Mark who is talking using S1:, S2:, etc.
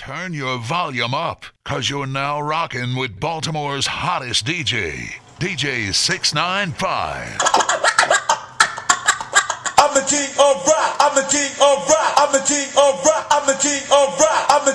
S1: Turn your volume up, cause you're now rocking with Baltimore's hottest DJ, DJ 695.
S2: I'm the king of rock, I'm the king of rock, I'm the king of rock, I'm the king of rock, I'm the